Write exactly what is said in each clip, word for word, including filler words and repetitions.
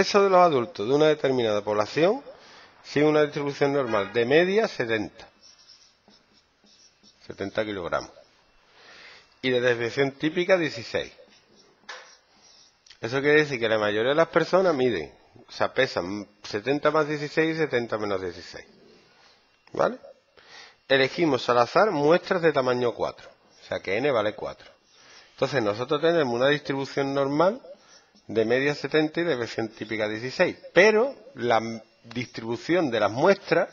peso de los adultos de una determinada población sigue una distribución normal de media setenta. setenta kilogramos. Y de desviación típica dieciséis. Eso quiere decir que la mayoría de las personas miden, o sea, pesan setenta más dieciséis y setenta menos dieciséis. ¿Vale? Elegimos al azar muestras de tamaño cuatro. O sea que n vale cuatro. Entonces nosotros tenemos una distribución normal de media setenta y desviación típica dieciséis. Pero la distribución de las muestras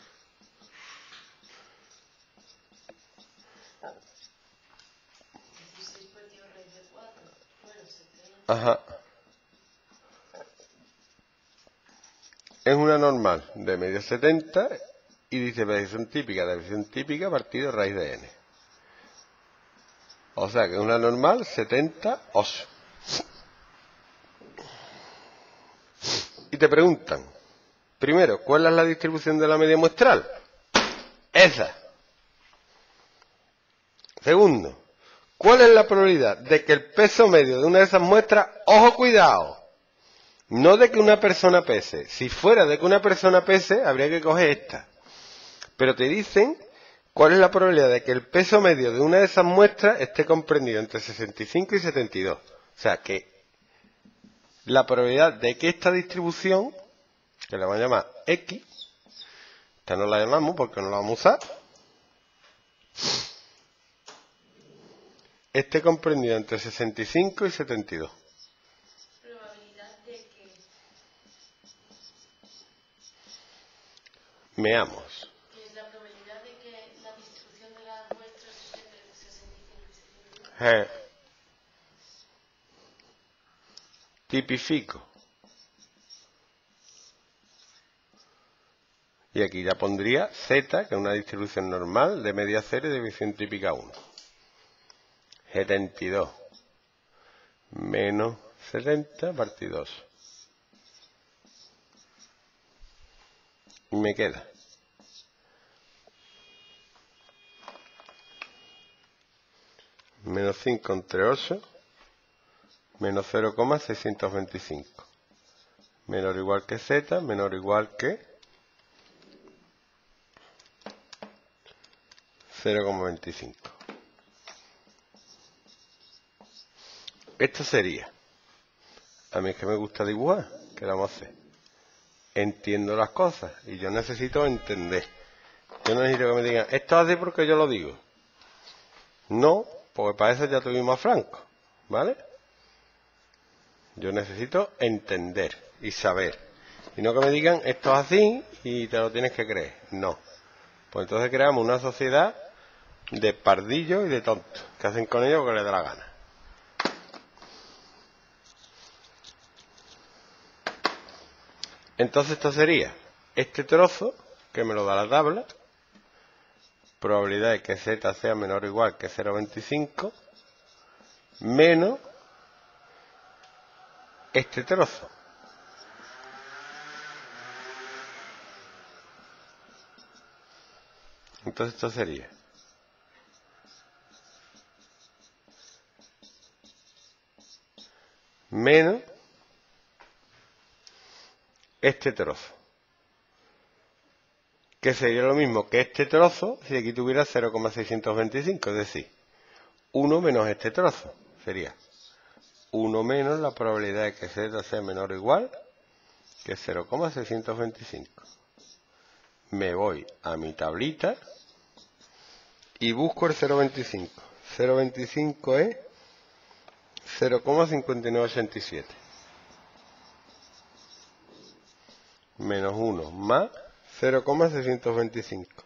Ajá. es una normal de media setenta y dice desviación típica, desviación típica partido raíz de n. O sea que es una normal setenta ocho. Y te preguntan, primero, ¿cuál es la distribución de la media muestral? Esa. Segundo, ¿cuál es la probabilidad de que el peso medio de una de esas muestras, ojo cuidado, no de que una persona pese, si fuera de que una persona pese, habría que coger esta, pero te dicen cuál es la probabilidad de que el peso medio de una de esas muestras esté comprendido entre sesenta y cinco y setenta y dos. O sea que la probabilidad de que esta distribución, que la vamos a llamar X, esta no la llamamos porque no la vamos a usar, esté comprendida entre sesenta y cinco y setenta y dos. ¿Probabilidad de que? Veamos. ¿Qué es la probabilidad de que la distribución de las muestras esté entre sesenta y cinco y setenta y dos? G. Tipifico. Y aquí ya pondría Z, que es una distribución normal de media cero y desviación típica uno. setenta y dos menos setenta partido dos. Y me queda menos cinco entre ocho, menos cero coma seiscientos veinticinco. Menor o igual que Z, menor o igual que cero coma veinticinco. Esto sería, a mí es que me gusta dibujar, ¿qué vamos a hacer? Entiendo las cosas y yo necesito entender. Yo no necesito que me digan, esto hace porque yo lo digo. No, porque para eso ya tuvimos a Franco, ¿vale? Yo necesito entender y saber. Y no que me digan, esto es así y te lo tienes que creer. No. Pues entonces creamos una sociedad de pardillos y de tontos, que hacen con ellos lo que les da la gana. Entonces esto sería este trozo, que me lo da la tabla, probabilidad de que Z sea menor o igual que cero coma veinticinco, menos este trozo. Entonces esto sería menos este trozo, que sería lo mismo que este trozo si aquí tuviera cero coma seiscientos veinticinco, es decir, uno menos este trozo, sería uno menos la probabilidad de que Z sea menor o igual que cero coma seiscientos veinticinco. Me voy a mi tablita y busco el cero coma veinticinco. cero coma veinticinco es cero coma cincuenta y nueve ochenta y siete. Menos uno más cero coma seiscientos veinticinco.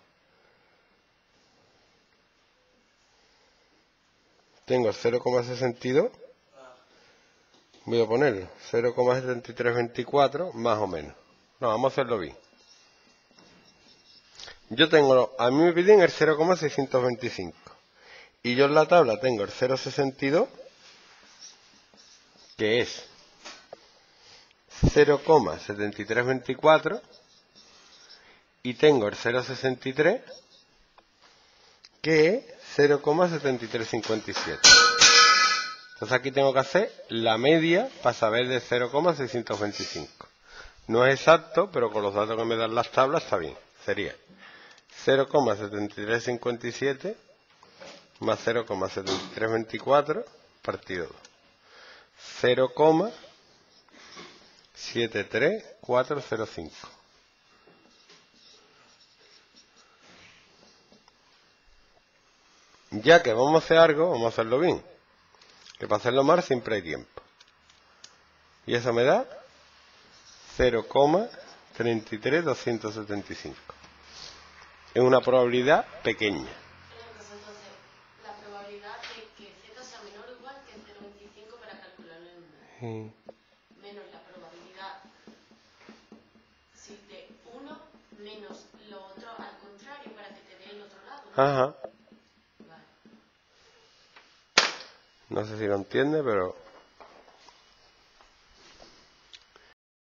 Tengo cero coma sesenta y dos. Voy a ponerlo cero coma setenta y tres veinticuatro, más o menos. No, vamos a hacerlo bien. Yo tengo, a mí me piden el cero coma seiscientos veinticinco. Y yo en la tabla tengo el cero coma sesenta y dos, que es cero coma setenta y tres veinticuatro. Y tengo el cero coma sesenta y tres, que es cero coma setenta y tres cincuenta y siete. Entonces aquí tengo que hacer la media para saber de cero coma seiscientos veinticinco. No es exacto, pero con los datos que me dan las tablas está bien. Sería cero coma setenta y tres cincuenta y siete más cero coma setenta y tres veinticuatro partido dos. cero coma setenta y tres cuatrocientos cinco. Ya que vamos a hacer algo, vamos a hacerlo bien. Que para hacerlo mal siempre hay tiempo. Y eso me da cero coma treinta y tres doscientos setenta y cinco. Es una probabilidad pequeña. Pues entonces, la probabilidad de que Z sea menor o igual que cero coma veinticinco para calcularlo en uno. Sí. Menos la probabilidad si de uno menos lo otro al contrario para que te dé el otro lado. ¿No? Ajá. Vale. No sé si lo entiende, pero